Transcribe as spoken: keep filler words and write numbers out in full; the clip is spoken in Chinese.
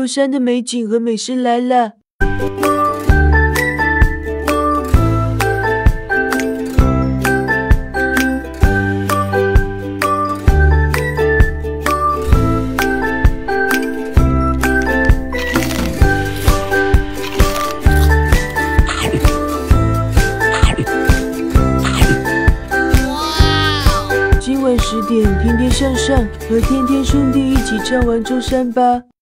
舟山的美景和美食来了。今晚十点，天天向上，和天天兄弟一起唱完舟山吧。